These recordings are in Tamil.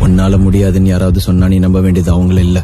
உன்னால முடியாதுன்னு யாராவது சொன்னா நீ நம்ப வேண்டியது அவங்கள இல்ல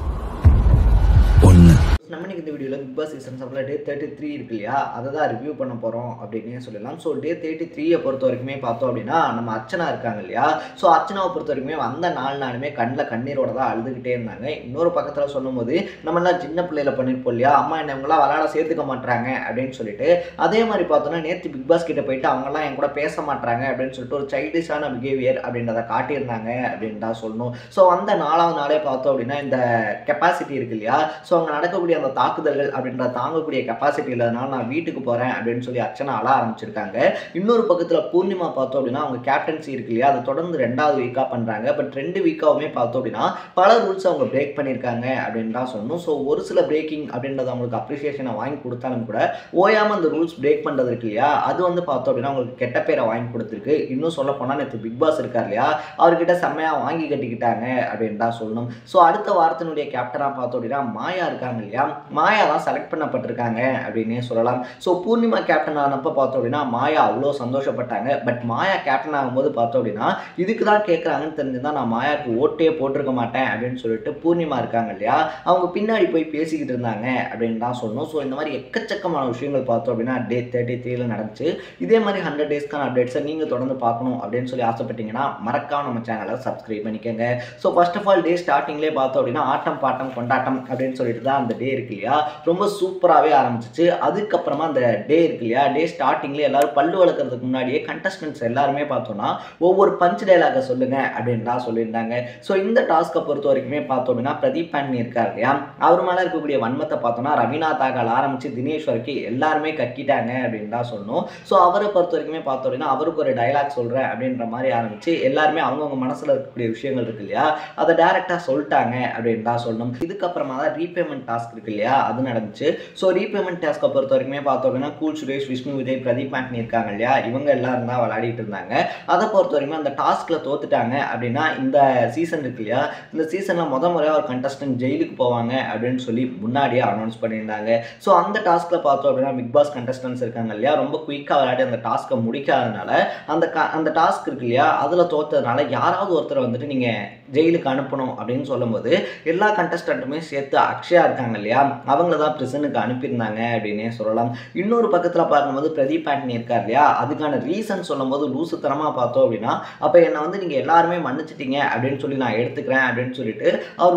ஒண்ணு. நம்ம இன்னைக்கு இந்த வீடியோவில் பிக் பாஸ் சீசன் 7 டே 33 இருக்கு இல்லையா, அதை தான் ரிவ்யூ பண்ண போகிறோம் அப்படின்னே சொல்லலாம். ஸோ டே 33 பொறுத்த வரைக்குமே பார்த்தோம் அப்படின்னா நம்ம அர்ச்சனா இருக்காங்க இல்லையா, ஸோ அர்ச்சனாவை பொறுத்த வரைக்குமே வந்த 4 நாளுமே கண்ணில் கண்ணீரோட தான் அழுதுகிட்டே இருந்தாங்க. இன்னொரு பக்கத்தில் சொல்லும் போது நம்மளாம் சின்ன பிள்ளையில பண்ணியிருப்போம் இல்லையா, அம்மா என்ன இவங்களாம் விளையாட சேர்த்துக்க மாட்டாங்க அப்படின்னு சொல்லிட்டு, அதே மாதிரி பார்த்தோன்னா நேற்று பிக் பாஸ் கிட்ட போயிட்டு அவங்கெல்லாம் என் கூட பேச மாட்டாங்க அப்படின்னு சொல்லிட்டு ஒரு சைல்டிஷான பிஹேவியர் அப்படின்றத காட்டியிருந்தாங்க அப்படின்னு தான் சொல்லணும். ஸோ வந்த 4வது நாளே பார்த்தோம் அப்படின்னா இந்த கெப்பாசிட்டி இருக்கு இல்லையா, ஸோ அங்கே நடக்கக்கூடிய அந்த தாக்குதல்கள் அப்படின்ற தாங்கக்கூடிய கெப்பாசிட்டி இல்லாதனால நான் வீட்டுக்கு போகிறேன் அப்படின்னு சொல்லி அர்ச்சனா அழ ஆரம்பிச்சிருக்காங்க. இன்னொரு பக்கத்தில் பூர்ணிமா பார்த்தோம் அப்படின்னா அவங்க கேப்டன்சி இருக்கு இல்லையா, அதை தொடர்ந்து 2வது வீக்காக பண்ணுறாங்க. பட் 2 வீக்காவுமே பார்த்தோம் அப்படின்னா பல ரூல்ஸ் அவங்க பிரேக் பண்ணியிருக்காங்க அப்படின்னு தான் சொல்லணும். ஸோ ஒரு சில பிரேக்கிங் அப்படின்றது அவங்களுக்கு அப்ரிசியேஷனை வாங்கி கொடுத்தாலும் கூட ஓயாமல் அந்த ரூல்ஸ் பிரேக் பண்ணுறது இருக்கு இல்லையா, அது வந்து பார்த்தோம் அப்படின்னா அவங்களுக்கு கெட்ட பேரை வாங்கி கொடுத்துருக்கு. இன்னும் சொல்ல போனால் நேற்று பிக் பாஸ் இருக்கார் இல்லையா, அவர்கிட்ட செம்மையாக வாங்கி கட்டிக்கிட்டாங்க அப்படின்னு தான் சொல்லணும். ஸோ அடுத்த வாரத்தினுடைய கேப்டனாக பார்த்தோம் அப்படின்னா மாயா இருக்காங்க இல்லையா, மாயா தான் செலக்ட் பண்ணப்பட்டிருக்காங்க அப்படின்னே சொல்லலாம். ஸோ பூர்ணிமா கேப்டன் ஆனப்போ பார்த்தோம் அப்படின்னா மாயா அவ்வளோ சந்தோஷப்பட்டாங்க. பட் மாயா கேப்டன் ஆகும்போது பார்த்தோம் அப்படின்னா இதுக்கு தான் கேட்குறாங்கன்னு தெரிஞ்சுதான் நான் மாயாவுக்கு ஓட்டே போட்டிருக்க மாட்டேன் அப்படின்னு சொல்லிட்டு பூர்ணிமா இருக்காங்க இல்லையா, அவங்க பின்னாடி போய் பேசிக்கிட்டு இருந்தாங்க அப்படின்னு தான் சொல்லணும். ஸோ இந்த மாதிரி எக்கச்சக்கமான விஷயங்கள் பார்த்தோம் அப்படின்னா டே 33 நடந்துச்சு. இதே மாதிரி 100 டேஸ்க்கான அப்டேட்ஸை நீங்கள் தொடர்ந்து பார்க்கணும் அப்படின்னு சொல்லி ஆசைப்பட்டீங்கன்னா மறக்காம நம்ம சேனலை சப்ஸ்கிரைப் பண்ணிக்கோங்க. So first of all day ஸ்டார்டிங்லேயே பார்த்தோம் அப்படின்னா ஆட்டம் பாட்டம் கொண்டாட்டம் அப்படின்னு சொல்லிட்டு தான் அந்த டே இருக்கு இல்லையா ரொம்ப சூப்பராகவே ஆரம்பிச்சிச்சு. அதுக்கப்புறமா அந்த டே இருக்கு இல்லையா, டே ஸ்டார்டிங்லேயே எல்லாரும் பல்லு வளர்க்கறதுக்கு முன்னாடியே கண்டஸ்டன்ட்ஸ் எல்லாருமே பார்த்தோம்னா ஒவ்வொரு பஞ்ச் டைலாக சொல்லுங்க அப்படின்னு தான் சொல்லியிருந்தாங்க. ஸோ இந்த டாஸ்க்கை பொறுத்த வரைக்குமே பார்த்தோம் அப்படின்னா பிரதீப் பாண்டி இருக்கார் இல்லையா, அவர் மேலே இருக்கக்கூடிய வன்மத்தை பார்த்தோம்னா ரவீனா தாக்கால் ஆரம்பிச்சு தினேஷ் வரைக்கும் எல்லாருமே கக்கிட்டாங்க அப்படின்னு தான் சொல்லணும். ஸோ அவரை பொறுத்த வரைக்குமே பார்த்தோம் அப்படின்னா அவருக்கு ஒரு டைலாக் சொல்கிறேன் அப்படின்ற மாதிரி ஆரம்பிச்சு எல்லாருமே அவங்கவுங்க மனசில் இருக்கக்கூடிய விஷயங்கள் இருக்கு இல்லையா அதை டைரெக்டாக சொல்லிட்டாங்க அப்படின்னு தான் சொல்லணும். இதுக்கப்புறமா தான் ரீபேமெண்ட் டாஸ்க் இருக்கு இல்லையா அது நடந்துச்சு. ஸோ ரீபேமெண்ட் டாஸ்க்கை பொறுத்த வரைக்குமே பார்த்தோம் அப்படின்னா கூல் சுரேஷ், விஷ்ணு, விஜய், பிரதீப் பாண்டி இருக்காங்க இல்லையா, இவங்க எல்லாரும் தான் விளையாடிட்டு இருந்தாங்க. அதை பொறுத்த வரைக்கும் அந்த டாஸ்கில் தோத்துட்டாங்க அப்படின்னா இந்த சீசன் இருக்கு இல்லையா, இந்த சீசனில் முறையாக ஒரு கண்டஸ்டன்ட் ஜெயிலுக்கு போவாங்க அப்படின்னு சொல்லி முன்னாடியே அனௌன்ஸ் பண்ணியிருந்தாங்க. ஸோ அந்த டாஸ்கில் பார்த்தோம் அப்படின்னா பிக் பாஸ் கண்டஸ்டன்ஸ் இருக்காங்க இல்லையா ரொம்ப குயிக்காக விளையாடி அந்த டாஸ்க்கை முடிக்காதனால அந்த டாஸ்க் இருக்கு இல்லையா அதில் தோத்ததுனால யாராவது ஒருத்தர் வந்துட்டு நீங்கள் ஜெயிலுக்கு அனுப்பணும் அப்படின்னு சொல்லும்போது எல்லா கண்டஸ்டன்ட்டுமே சேர்த்து அக்ஷயா இருக்காங்க இல்லையா அவங்கள தான் பிரிசனுக்கு அனுப்பியிருந்தாங்க அப்படின்னே சொல்லலாம். இன்னொரு பக்கத்தில் பார்க்கும்போது பிரதீப் பாண்டி இருக்கார் இல்லையா, அதுக்கான ரீசன் சொல்லும் போது லூசுத்தனமாக பார்த்தோம் அப்படின்னா அப்போ என்னை வந்து நீங்கள் எல்லாருமே மன்னிச்சிட்டீங்க அப்படின்னு சொல்லி நான் எடுத்துக்கிறேன் அப்படின்னு சொல்லிட்டு அவர்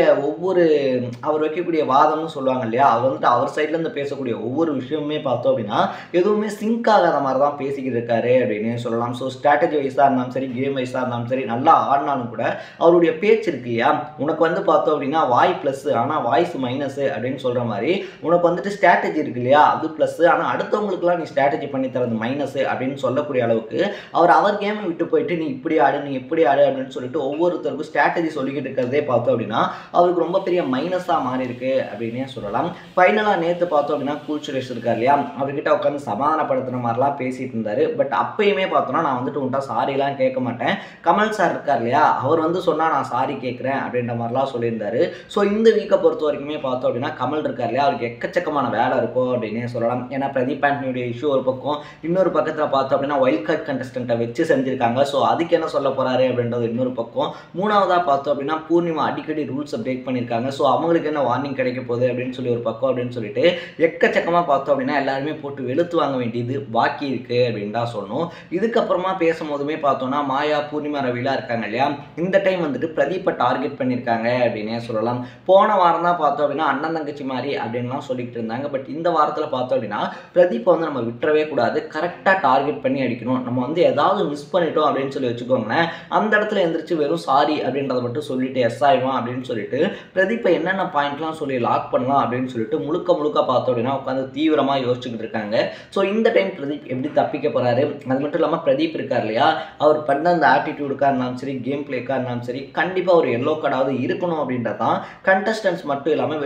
வைக்கக்கூடிய வாதம்னு சொல்லுவாங்க இல்லையா, அவர் வந்துட்டு அவர் சைட்லேருந்து பேசக்கூடிய ஒவ்வொரு விஷயமுமே பார்த்தோம் அப்படின்னா எதுவுமே சிங்க் ஆகாத மாதிரி தான் பேசிக்கிட்டு இருக்காரு அப்படின்னே சொல்லலாம். ஸோ ஸ்ட்ராட்டஜி வைஸாக இருந்தாலும் சரி, கேம் வைஸாக இருந்தாலும் சரி, நல்லா ஆடினாலும் கூட அவருடைய பேச்சு இருக்கு இல்லையா, உனக்கு வந்து பார்த்தோம் அப்படின்னா வாய் ப்ளஸ் ஆனால் வாய்ஸ் மைனஸ் அப்படின்னு சொல்கிற மாதிரி உனக்கு வந்துட்டு ஸ்ட்ராட்டஜி இருக்கு இல்லையா அது ப்ளஸ் ஆனால் அடுத்தவங்களுக்குலாம் நீ ஸ்ட்ராட்டஜி பண்ணி தரது மைனஸ் அப்படின்னு சொல்லக்கூடிய அளவுக்கு அவர் கேமை விட்டு போயிட்டு நீ இப்படி ஆடு நீ இப்படி ஆடு அப்படின்னு சொல்லிட்டு ஒவ்வொருத்தருக்கும் ஸ்ட்ராட்டஜி சொல்லிக்கிட்டு இருக்கிறதே பார்த்தோம் அப்படின்னா அவருக்கு ரொம்ப பெரிய மைனஸாக மாறி இருக்கு அப்படின்னே சொல்லலாம். ஃபைனலாக நேற்று பார்த்தோம் அப்படின்னா கூல் சுரேஷ் இருக்கார் இல்லையா, அவர்கிட்ட உட்காந்து சமாதானப்படுத்துகிற மாதிரிலாம் பேசிட்டு இருந்தார். பட் அப்பயுமே பார்த்தோன்னா நான் வந்துட்டு உன்ட்டா சாரிலாம் கேட்க மாட்டேன், கமல் சார் இருக்கார் இல்லையா அவர் வந்து சொன்னால் நான் சாரி கேட்குறேன் அப்படின்ற மாதிரிலாம் சொல்லியிருந்தாரு. ஸோ இந்த வீக்கை பொறுத்த வரைக்குமே பார்த்தோம் அப்படின்னா கமல் இருக்கார் இல்லையா அவருக்கு எக்கச்சக்கமான வேலை இருக்கும் அப்படின்னே சொல்லலாம். ஏன்னா பிரதீப் பாண்டியுடைய இஷ்யூ ஒரு பக்கம், இன்னொரு பக்கத்தில் பார்த்தோம் அப்படின்னா வைல்ட் கார்ட் கண்டஸ்டண்ட்டை வச்சு செஞ்சுருக்காங்க. ஸோ அதுக்கு என்ன சொல்ல போகிறாரு அப்படின்றது இன்னொரு பக்கம். மூணாவதாக பார்த்தோம் அப்படின்னா பூர்ணிமா அடிக்கடி ரூல்ஸை பிரேக் பண்ணியிருக்காங்க. ஸோ அவங்களுக்கு என்ன வார்னிங் கிடைக்க போகுது அப்படின்னு சொல்லி ஒரு பக்கம் அப்படின்னு சொல்லிட்டு எக்கச்சக்கமாக பார்த்தோம் அப்படின்னா எல்லாருமே போட்டு வெளுத்து வாங்க வேண்டியது பாக்கி இருக்குது அப்படின்னு தான் சொல்லணும். இதுக்கப்புறமா பேசும்போதுமே பார்த்தோம்னா மாயா, பூர்ணிமா, ரவிலாம் இருக்காங்க இல்லையா, இந்த டைம் வந்துட்டு பிரதீப்பை டார்கெட் பண்ணியிருக்காங்க அப்படின்னே சொல்லலாம். போன வாரம் தான் பார்த்தோம் அப்படின்னா அண்ணன் தங்கச்சி மாதிரி அப்படின்லாம் சொல்லிட்டு இருந்தாங்க. பட் இந்த வாரத்தில் பார்த்தோம் அப்படின்னா பிரதீப்பை வந்து நம்ம விட்டுறவே கூடாது, கரெக்டாக டார்கெட் பண்ணி அடிக்கணும். நம்ம வந்து ஏதாவது மிஸ் பண்ணிட்டோம் அப்படின்னு சொல்லி வச்சுக்கோங்களேன், அந்த இடத்துல எந்திரிச்சு வெறும் சாரி அப்படின்றத மட்டும் சொல்லிட்டு எஸ் ஆயிடுவான் அப்படின்னு சொல்லிட்டு பிரதீப்பை என்னென்ன பாயிண்ட்லாம் சொல்லி லாக் பண்ணலாம் அப்படின்னு சொல்லிட்டு முழுக்க பார்த்தோம் அப்படின்னா உட்காந்து தீவிரமாக யோசிச்சுக்கிட்டு இருக்காங்க. ஸோ இந்த டைம் பிரதீப் எப்படி தப்பிக்க போறாரு, அது மட்டும் இல்லாமல் பிரதீப் இருக்கார் இல்லையா அவர் பண்ண அந்த ஆட்டிடியூடுக்காக இருந்தாலும் சரி, கேம் பிளேக்காக இருந்தாலும் சரி, கண்டிப்பாக ஒரு எல்லோ கார்டாவது இருக்கணும் அப்படின்றதான் கண்டஸ்டன்ஸ் மட்டும் இல்லாமல் வெளியே வந்து பார்க்க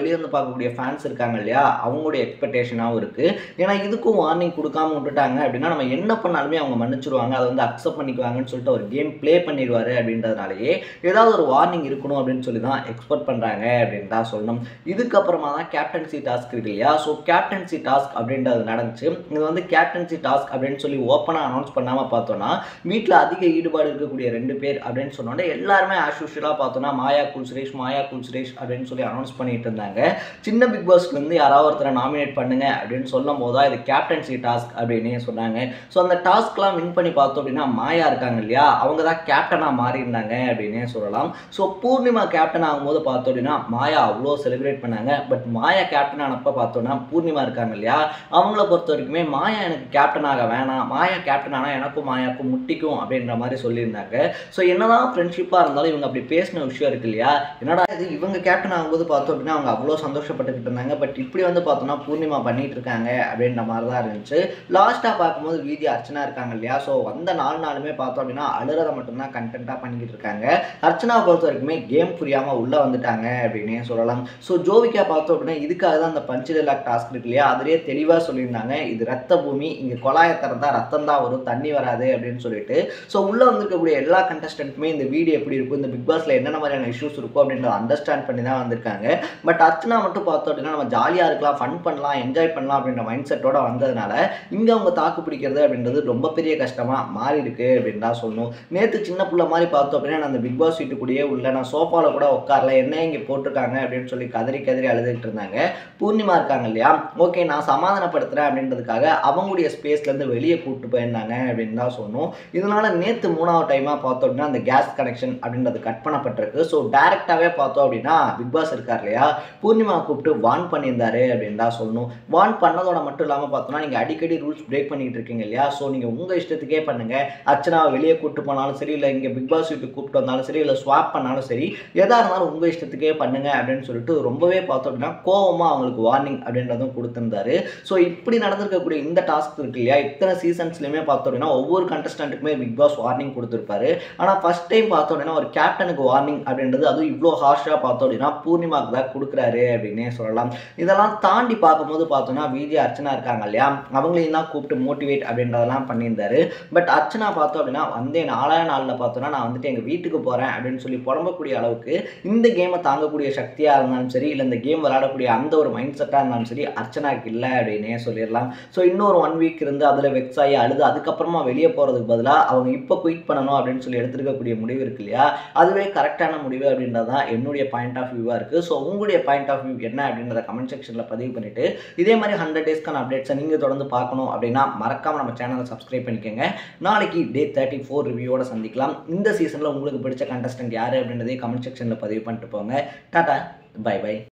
பார்க்கக்கூடிய ஃபேன்ஸ் இருக்காங்க இல்லையா, அவங்களுடைய எக்ஸ்பெக்டேஷனாகவும் இருக்குது. ஏன்னா இதுக்கும் வார்னிங் கொடுக்காம விட்டுட்டாங்க அப்படின்னா நம்ம என்ன பண்ணாலுமே அவங்க மன்னிச்சிருவாங்க, அதை வந்து அக்செப்ட் பண்ணிக்குவாங்கன்னு சொல்லிட்டு ஒரு கேம் ப்ளே பண்ணிடுவார் அப்படின்றதுனாலேயே ஏதாவது ஒரு வார்னிங் இருக்கணும் அப்படின்னு சொல்லி தான் எக்ஸ்பெக்ட் பண்ணுறாங்க அப்படின்னு தான் சொல்லணும். இதுக்கப்புறமா தான் கேப்டன்சி டாஸ்க் இருக்கு இல்லையா, ஸோ கேப்டன்சி டாஸ்க் அப்படின்றது நடந்துச்சு. இது வந்து கேப்டன்சி டாஸ்க் அப்படின்னு சொல்லி ஓப்பனாக அனௌன்ஸ் பண்ணாமல் பார்த்தோன்னா வீட்டில் அதிக ஈடுபாடு இருக்கக்கூடிய 2 பேர் அப்படின்னு சொன்னோன்னே எல்லாருமே ஆஸ் யூஷுவலாக பார்த்தோன்னா மாயா கூல் சுரேஷ் அப்படின்னு சொல்லி அனௌன்ஸ் பண்ணிட்டு இருந்தாங்க. சின்ன பிக் பாஸ்லேருந்து யாராவது ஒருத்தரை நாமினேட் பண்ணுங்க அப்படின்னு சொல்லும் போது தான் இது கேப்டன்சி டாஸ்க் அப்படின்னே சொன்னாங்க. ஸோ அந்த டாஸ்க்லாம் வின் பண்ணி பார்த்தோம் அப்படின்னா மாயா இருக்காங்க இல்லையா, அவங்க தான் கேப்டனாக மாறியிருந்தாங்க அப்படின்னே சொல்லலாம். ஸோ பூர்ணிமா கேப்டன் ஆகும்போது பார்த்தோம் அப்படின்னா மாயா அவ்வளோ செலிப்ரேட் பண்ணாங்க. பட் மாயா கேப்டன் ஆனப்போ பார்த்தோன்னா பூர்ணிமா இருக்காங்க இல்லையா, அவங்கள பொறுத்த வரைக்குமே மாயா எனக்கு கேப்டனாக வேணாம், மாயா கேப்டன் ஆனால் எனக்கும் மாயாக்கும் முட்டிக்கும் அப்படின்ற மாதிரி சொல்லியிருந்தாங்க. ஸோ என்னதான் ஃப்ரெண்ட்ஷிப்பாக இருந்தாலும் இவங்க அப்படி பேசின விஷயம் இருக்கு இல்லையா, என்னடா இது இவங்க கேப்டன் ஆகும்போது பார்த்தோம் அப்படின்னா அவங்க அவ்வளோ சந்தோஷப்பட்டுக்கிட்டு இருந்தாங்க. பட் இப்படி வந்து பார்த்தோம்னா பூர்ணிமா பண்ணிட்டு இருக்காங்க அப்படின்ற மாதிரி தான் இருந்துச்சு. லாஸ்ட்டாக பார்க்கும்போது வீதி அர்ச்சனா இருக்காங்க இல்லையா, ஸோ வந்த 4 நாளுமே பார்த்தோம் அப்படின்னா அழுறதை மட்டும்தான் கண்டென்ட்டாக பண்ணிக்கிட்டு இருக்காங்க. அர்ச்சனாவை பொறுத்த வரைக்குமே கேம் புரியாமல் உள்ளே வந்துட்டாங்க அப்படின்னே சொல்லலாம். ஸோ ஜோவிகா பார்த்தோம் அப்படின்னா இதுக்காக தான் அந்த பஞ்சு டைலாக் டாஸ்க் இருக்கு இல்லையா, அதிலேயே தெளிவாக சொல்லியிருந்தாங்க, இது ரத்த பூமி, இங்கே கொலாயை திறந்தா ரத்தம் தான் வரும், தண்ணி வராது அப்படின்னு சொல்லிட்டு. ஸோ உள்ளே வந்திருக்கக்கூடிய எல்லா கண்டஸ்டன்ட்டுமே இந்த வீடியோ எப்படி இருக்கும், இந்த பிக் பாஸ்ல என்னென்ன மாதிரியான இஷ்யூஸ் இருக்கும் அப்படின்றத அண்டர்ஸ்டாண்ட் பண்ணி தான் வந்திருக்காங்க. பட் அர்ச்சனா மட்டும் பார்த்தோம் அப்படின்னா நம்ம ஜாலியாக இருக்கலாம், ஃபன் பண்ணலாம், என்ஜாய் பண்ணலாம் அப்படின்ற மைண்ட் செட்டோட வந்ததுனால இங்கே அவங்க தாக்கு பிடிக்கிறது அப்படின்றது ரொம்ப பெரிய கஷ்டமாக மாறி இருக்கு அப்படின்னு தான் சொல்லணும். நேற்று சின்ன பிள்ளை மாதிரி பார்த்தோம் அப்படின்னா நான் அந்த பிக் பாஸ் வீட்டுக்குள்ளேயே உள்ள நான் சோஃபாவில் கூட உட்காரல, என்ன இங்கே போட்டிருக்காங்க அப்படின்னு சொல்லி கதறி அழுதுகிட்டு இருந்தாங்க. பூர்ணிமா இருக்காங்க இல்லையா, ஓகே நான் சமாதானப்படுத்துகிறேன் அப்படின்றதுக்காக அவங்களுடைய ஸ்பேஸ்லேருந்து வெளியே கூப்பிட்டு போயிருந்தாங்க அப்படின்னு தான் சொல்லணும். இதனால நேற்று 3வது டைமாக பார்த்தோம் அப்படின்னா அந்த கேஸ் கனெக்ஷன் அப்படின்றது கட் பண்ணப்பட்டிருக்கு. ஸோ டைரெக்டாகவே பார்த்தோம் அப்படின்னா பிக் பாஸ் இருக்கார் இல்லையா, பூர்ணிமா கூப்பிட்டு வார்ன் பண்ணியிருந்தாரு அப்படின்னு தான் சொல்லணும். வார்ன் பண்ணதோட மட்டும் இல்லாமல் பார்த்தோன்னா நீங்கள் அடிக்கடி ரூல்ஸ் பிரேக் பண்ணிட்டு இருக்கீங்க இல்லையா, ஸோ நீங்கள் உங்கள் இஷ்டத்துக்கே பண்ணுங்கள், அர்ச்சனாவை வெளியே கூப்பிட்டு போனாலும் சரி, இல்லை இங்கே பிக் பாஸ் வீட்டுக்கு கூப்பிட்டு வந்தாலும் சரி, இல்லை ஸ்வாப் பண்ணாலும் சரி, எதாக இருந்தாலும் உங்கள் இஷ்டத்துக்கே பண்ணுங்க அப்படின்னு சொல்லிட்டு ரொம்பவே பார்த்தோம் அப்படின்னா கோவமாக அவங்களுக்கு வார்னிங் அப்படின்றதும் கொடுத்துருந்தாரு. ஸோ இப்படி நடந்திருக்கக்கூடிய இந்த டாஸ்க் இருக்கு இல்லையா, இத்தனை சீசன்ஸ்லையுமே பார்த்தோம் அப்படின்னா ஒவ்வொரு கண்டஸ்டன்ட்டுக்குமே பிக் பாஸ் வார்னிங் கொடுத்துருப்பாரு. ஆனால் ஃபர்ஸ்ட் டைம் பார்த்தோம் அப்படின்னா ஒரு கேப்டனுக்கு வார்னிங் அப்படின்றது அதுவும் இவ்வளோ ஹார்ஷாக பார்த்தோம் அப்படின்னா பூர்ணிமாவுக்கு தான் கொடுக்குறாரு அப்படின்னே சொல்லலாம். இதெல்லாம் தாண்டி பார்க்கும்போது பார்த்தோன்னா விஜி அர்ச்சனா இருக்காங்க இல்லையா, அவங்களையும் தான் கூப்பிட்டு மோட்டிவேட் அப்படின்றதெல்லாம் பண்ணியிருந்தாரு. பட் அர்ச்சனா பார்த்தோம் அப்படின்னா வந்தே 4வது நாளில் பார்த்தோன்னா நான் வந்துட்டு எங்கள் வீட்டுக்கு போகிறேன் அப்படின்னு சொல்லி புலம்பக்கூடிய அளவுக்கு இந்த கேமை தாங்கக்கூடிய சக்தியாக இருந்தாலும் சரி, இல்லை இந்த கேம் விளையாடக்கூடிய அந்த ஒரு மைண்ட் செட்டாக இருந்தாலும் சரி அர்ச்சனாக்கு இல்லை அப்படின்னே சொல்லிடலாம். ஸோ இன்னொரு 1 வீக் இருந்து அதில் வெக்ஸ் ஆகி அழுது அதுக்கப்புறமா வெளியே போகிறதுக்கு பதிலாக அவங்க இப்போ குயிட் பண்ணணும் அப்படின்னு சொல்லி எடுத்துருக்கக்கூடிய முடிவு இருக்கு இல்லையா, அதுவே கரெக்டான முடிவு அப்படின்றது தான் என்னுடைய பாயிண்ட் ஆஃப் வியூவாக இருக்குது. ஸோ உங்களுடைய பாயிண்ட் ஆஃப் வியூ என்ன அப்படின்றத கமெண்ட் செக்ஷனில் பதிவு பண்ணிவிட்டு இதே மாதிரி 100 டேஸ்க்கான அப்டேட்ஸை நீங்கள் தொடர்ந்து பார்க்கணும் அப்படின்னா மறக்காமல் நம்ம சேனலை சப்ஸ்கிரைப் பண்ணிக்கோங்க. நாளைக்கு Day 34 ரிவ்யூவோட சந்திக்கலாம். இந்த சீசனில் உங்களுக்கு பிடிச்ச கண்டஸ்டன்ட் யார் அப்படின்றதே கமெண்ட் செக்ஷனில் பதிவு பண்ணிட்டு போங்க. Tata, bye by.